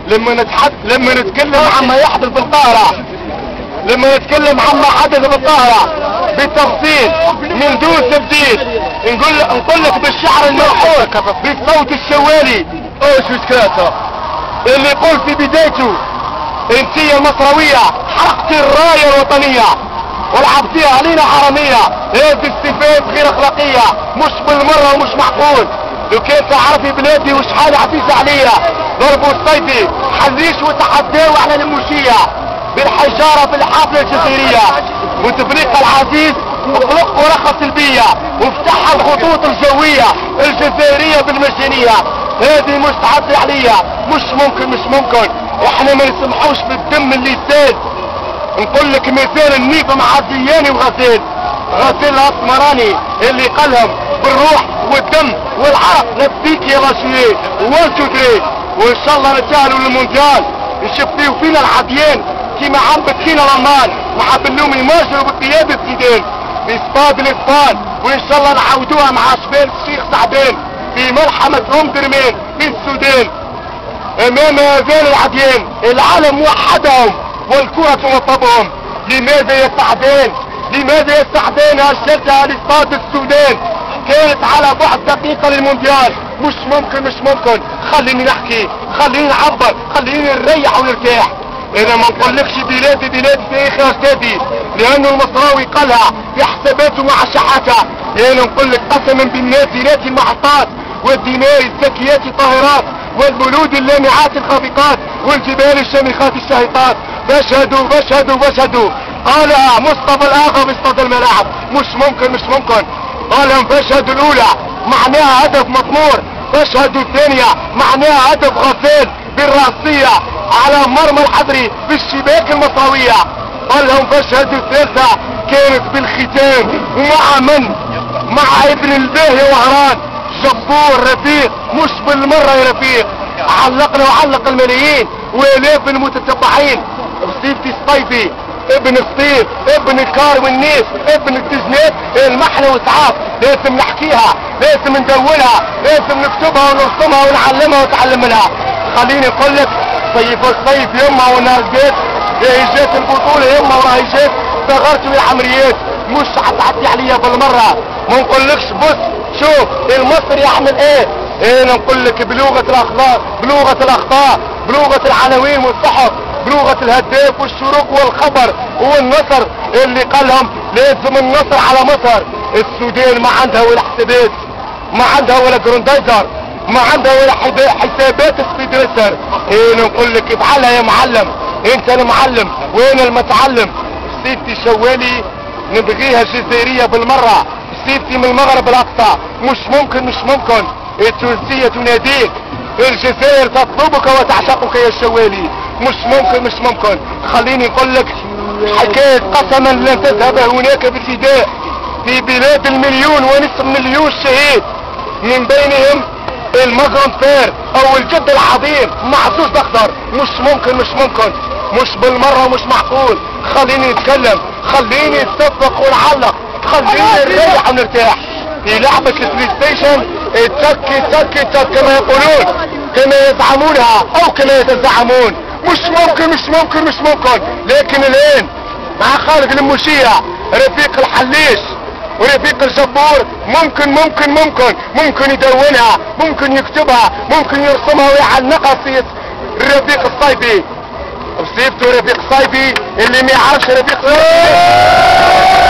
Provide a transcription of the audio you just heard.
لما نتكلم عما يحدث بالقاهرة، لما نتكلم عما حدث بالقاهرة بالتفصيل من دون تبديل، نقول لك بالشعر المرحول بالصوت الشوالي اوش مشكلته اللي يقول في بدايته انت يا مصروية حرقت الراية الوطنية ولعبتيها علينا حرامية. هذه الصفات غير اخلاقية مش بالمرة ومش معقول. لو كان تعرفي بلادي وش حالة عزيزة عليا ضربوا الصيدي حليش وتحداوا على المشية بالحجارة في الحافلة الجزائرية وتفريق العزيز اطلق ورقة سلبية وافتح الخطوط الجوية الجزائرية بالمجانية. هذه مستعد عليا مش ممكن احنا ما نسمحوش بالدم اللي يسال. نقول لك مثال النيفة مع دياني وغزال الاسمراني اللي قالهم بالروح والدم والعرق نفديك يا رجلي والجدري. وان شاء الله نتاهلوا للمونديال نشوفوا فينا العديان كيما عم بكينا رمان مع بلومي ماجر وبقيادة زيدان بإسباد الاسبان. وان شاء الله نعاودوها مع شباب الشيخ سعدان في ملحمة ام درمان في السودان. امام هذين العديان العالم وحدهم والكرة وطبهم. لماذا يا سعدان هشتها لإسباد السودان؟ كانت على بعد دقيقة للمونديال. مش ممكن. خليني نحكي، خليني نعبر، خليني نريح ونرتاح. انا ما نقولكش بلادي في اخر استاذي لانه المصراوي قالها في حساباته مع شحاتة. انا نقول لك قسما بالنازلات المحطات والدماء الزكيات الطاهرات والبلود اللامعات الخافقات والجبال الشامخات الشاهقات بشهدوا قالها مصطفى الاغا في استاد الملاعب. مش ممكن. قالها بشهدوا الاولى معناها هدف مطمور، بشهدوا الثانية معناها هدف غسيل بالرأسية على مرمى الحضري في الشباك المصراوية. قال لهم بشهدوا الثالثة كانت بالختام ومع من؟ مع ابن الباهي وهران جبور رفيق مش بالمرة يا رفيق. علقنا وعلق الملايين والاف المتتبعين بسيفتي الصيفي ابن الصيف ابن الكار والنيس ابن الدجنات المحنة واسعاف. لازم نحكيها، لازم ندونها، لازم نكتبها ونرسمها ونعلمها ونتعلم منها. خليني اقول لك صيف الصيف يما ونهار جات جات البطولة يما وراهي جات صغرت العمريات مش هتعدي عليا بالمرة. ما نقولكش بص شوف المصري يعمل ايه. انا نقول لك بلغة الاخلاق بلغة العناوين والصحف بلغة الهداف والشروق والخبر والنصر اللي قالهم لازم النصر على مصر. السودان ما عندها ولا حسابات، ما عندها ولا جروندايزر، ما عندها ولا حسابات سبيدريسر. انا نقول لك افعلها يا معلم، انت المعلم وانا المتعلم. سيفتي شوالي نبغيها جزائرية بالمرة، سيفتي من المغرب الاقصى. مش ممكن. التونسية تناديك، الجزائر تطلبك وتعشقك يا شوالي. مش ممكن. خليني نقول لك حكاية قسما لن تذهب هناك بفداء في بلاد المليون ونصف مليون شهيد من بينهم المغنفير او الجد العظيم معزوز اخضر. مش ممكن مش بالمرة ومش معقول. خليني نتكلم، خليني نتفق ونعلق، خليني نريح ونرتاح. في لعبة البلاي ستيشن تك كما يقولون، كما يزعمونها او كما يتزعمون. مش ممكن. لكن الان مع خالد المشيع رفيق الحليش ورفيق الجبور ممكن يدونها، ممكن يكتبها، ممكن يرسمها ويعلقها في الرفيق الصيفي. وصيفته رفيق صيفي اللي ما يعرفش رفيق صيفي